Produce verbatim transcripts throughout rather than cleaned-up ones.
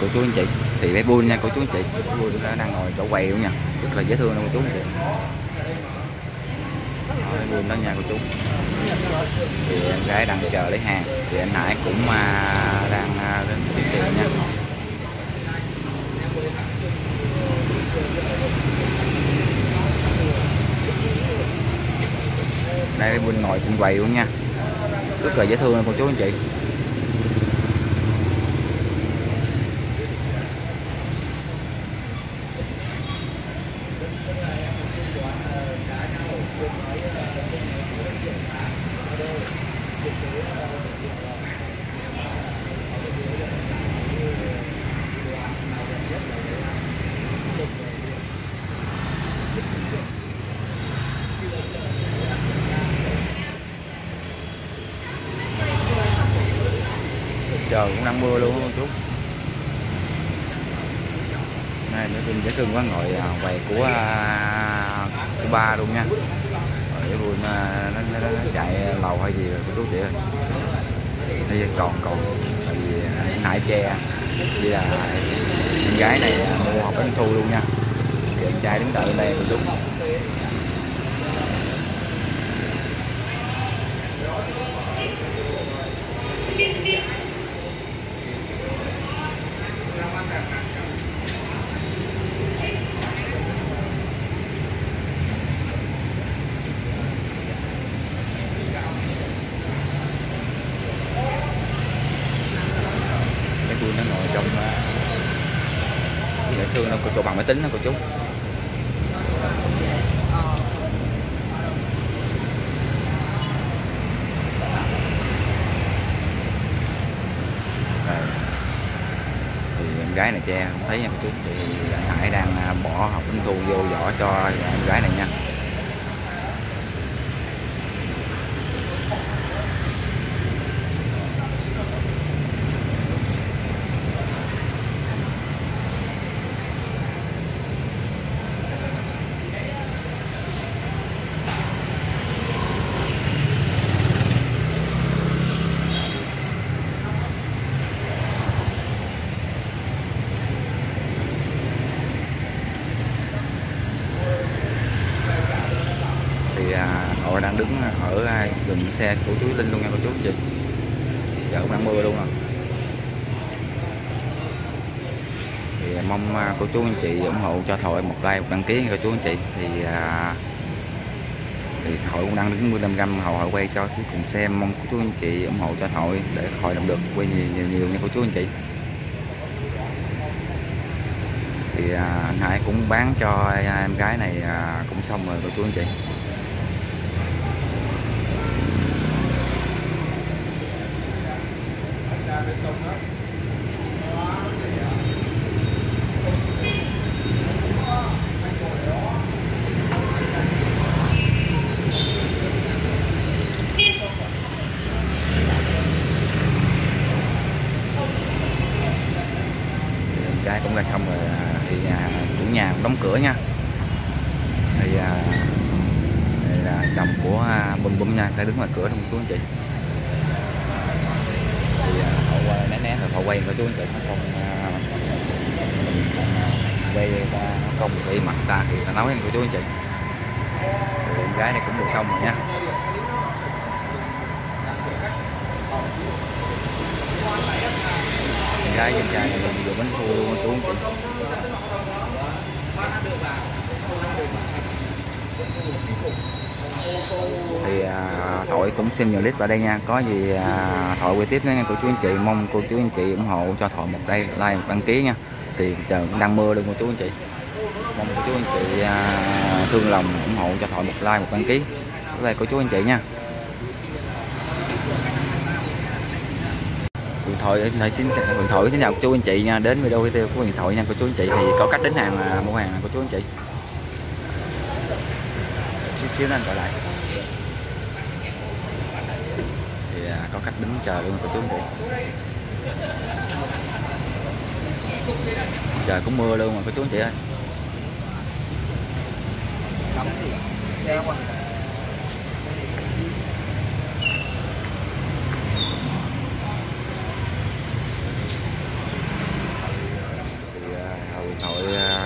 cô chú anh chị. Thì bé Bull nha cô chú anh chị, bé Bull nó đang ngồi chỗ quầy luôn nha, rất là dễ thương luôn cô chú anh chị. Đó, bé Bull đó nha cô chú. Thì em gái đang chờ lấy hàng, thì anh Hải cũng uh, đang uh, đến kiếm tiền nha. Đây bé Bull ngồi trên quầy luôn nha, rất là dễ thương luôn cô chú anh chị. Trời cũng đang mưa luôn chú. Này nó dễ thương quá, ngồi quầy của của ba luôn nha. Rồi vui nó, nó, nó, nó chạy lầu hay gì rồi cô chú chị ơi. Đây còn còn tại vì Hải che vì là em gái này mua học bánh thu luôn nha. Thì anh trai đứng đợi ở đây cô chú. Nó ngồi trong dễ thương đâu, cô bằng máy tính đó cô chú. Rồi. Thì em gái này che không thấy nha cô chú. Thì anh Hải đang bỏ học bánh thu vô vỏ cho em gái này nha. Họ đang đứng ở gần xe của chú Linh luôn nha cô chú chị. Giờ cũng đang mưa luôn rồi. Thì mong cô chú anh chị ủng hộ cho Thoại một like một đăng ký cô chú anh chị. Thì thì Thoại cũng đang đứng mười lăm gam Hậu Hội quay cho chú cùng xem. Mong cô chú anh chị ủng hộ cho Thoại để Thoại làm được quay nhiều nhiều, nhiều nha cô chú anh chị. Thì anh Hải cũng bán cho em gái này cũng xong rồi cô chú anh chị. Gái cũng ra xong rồi thì chủ nhà cũng đóng cửa nha. Thì đây là chồng của Bum Bum nha, đang đứng ngoài cửa không chú anh chị. Thì họ quay né né rồi họ quay cho chú anh chị, không quay ta không bị mặt ta thì ta nói với chú anh chị. Thì em gái này cũng được xong rồi nha. Em gái trên trai này mình vừa bánh thu luôn chú anh chị. Thì à, Thoại cũng xin nhiều clip vào đây nha. Có gì à, Thoại quay tiếp nữa nha cô chú anh chị. Mong cô chú anh chị ủng hộ cho Thoại một đây like một đăng ký nha. Thì trời cũng đang mưa luôn cô chú anh chị. Mong cô chú anh chị à, thương lòng ủng hộ cho Thoại một like một đăng ký. Với cô chú anh chị nha. Điện thoại điện thoại chính điện thoại xin chào cô chú anh chị nha. Đến video tiếp của điện thoại nha cô chú anh chị. Thì có cách đến hàng à, mua hàng cô chú anh chị. Xíu xíu nên trở lại. Thì à, có cách đứng chờ luôn cô chú anh chị. Trời cũng mưa luôn mà cô chú anh chị ơi.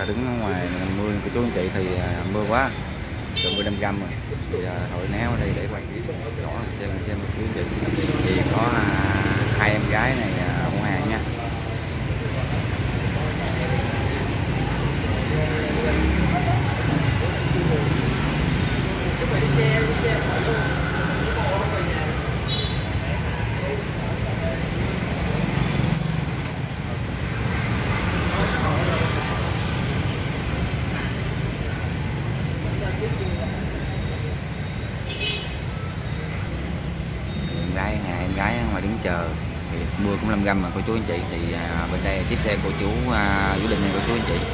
đứng ở ngoài mưa của chú anh chị thì mưa quá, gần mười lăm găm rồi, thì thôi néo ở đây để quay rõ trên trên chú anh chị. Thì có à, hai em gái này à, mua hàng nha. Em gái nhà em gái ngoài đứng chờ thì mưa cũng lâm găm mà cô chú anh chị. Thì à, bên đây chiếc xe của chú à, Vũ Đình này cô chú anh chị.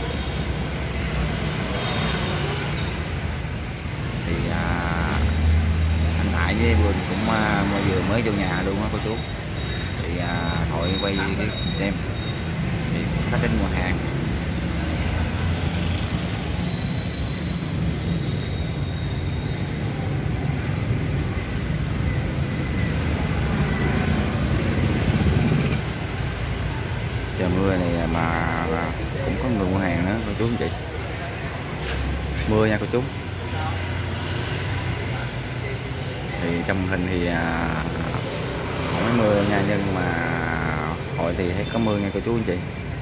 Thì à, anh Hải với Quỳnh cũng à, vừa mới vô nhà luôn á cô chú. Thì à, thôi quay để xem thì khách đến mua hàng. Trời mưa này mà cũng có người mua hàng nữa cô chú anh chị. Mưa nha cô chú. Thì trong hình thì à, không có mưa nha, nhưng mà hội thì thấy có mưa nha cô chú anh chị.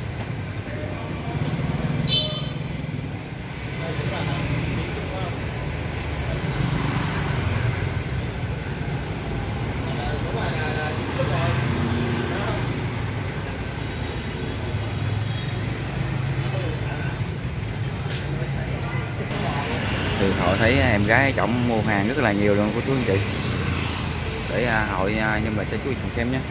Thì họ thấy em gái trọng mua hàng rất là nhiều luôn cô chú anh chị. Để à, hội à, nhưng mà cho chú xem xem nhé.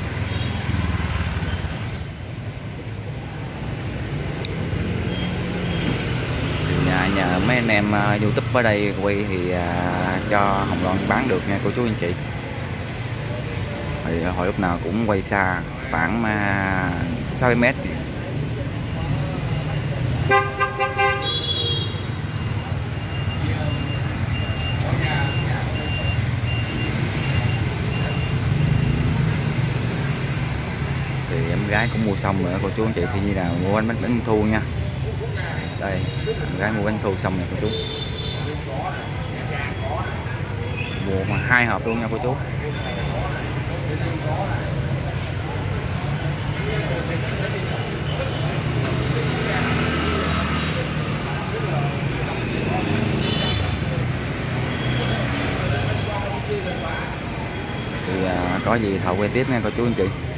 Thì à, nhờ mấy anh em à, YouTube ở đây quay thì à, cho Hồng Loan bán được nha cô chú anh chị. Thì hội lúc nào cũng quay xa khoảng à, sáu mét. Thì em gái cũng mua xong rồi cô chú anh chị. Thì như nào mua bánh bánh bánh thu nha. Đây em gái mua bánh thu xong rồi cô chú. Mua mà hai hộp luôn nha cô chú. Thì à, có gì thợ quay tiếp nha cô chú anh chị.